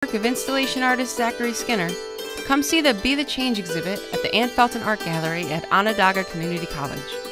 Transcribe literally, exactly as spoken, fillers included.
work of installation artist Zachary Skinner, come see the Be the Change exhibit at the Ann Felton Art Gallery at Onondaga Community College.